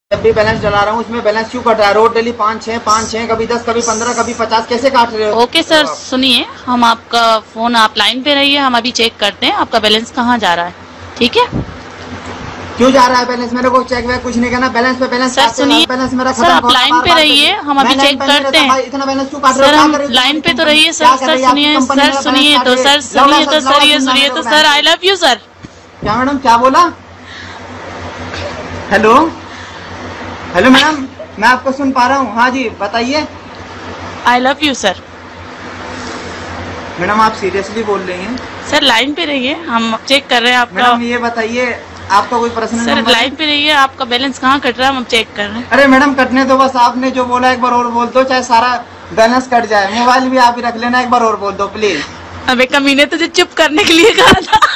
जब भी बैलेंस डला रहा हूँ उसमें बैलेंस क्यों कट रहा है? रोज डेली 5-6, कभी 10, कभी 15, कभी 50, कैसे काट रहे हो? ओके सर, सुनिए, हम आपका फोन, आप लाइन पे रहिए, हम अभी चेक करते हैं आपका बैलेंस कहाँ जा रहा है, ठीक है? क्यों जा रहा है बैलेंस? मेरे को चेक वैक कुछ नहीं करना, बैलेंस पे बैलेंस। सर सुनिए, बैलेंस मेरा सर आप लाइन पे रहिए, हम अभी चेक करते हैं। इतना बैलेंस क्यों काट रहे हो? सर हम लाइन पे तो रहिए सर। सर सुनिए, सर सुनिए तो, सर सुनिए तो, सर ये सुनिए तो sir, I love you sir. क्या मैडम, क्या बोला? हेलो हेलो मैडम, मैं आपको सुन पा रहा हूँ। हाँ जी बताइए। I love you sir. Madam आप सीरियसली बोल रही हैं? सर लाइन पे रहिए, हम चेक कर रहे हैं आपका। मैडम ये बताइए, आपका कोई पर्सनल सर नंबर? लाइन पे रहिए, आपका बैलेंस कहाँ कट रहा है हम चेक कर रहे हैं। अरे मैडम कटने दो, बस आपने जो बोला एक बार और बोल दो, चाहे सारा बैलेंस कट जाए। मोबाइल भी आप ही रख लेना, एक बार और बोल दो प्लीज। अबे कमीने तुझे चुप करने के लिए कहा था।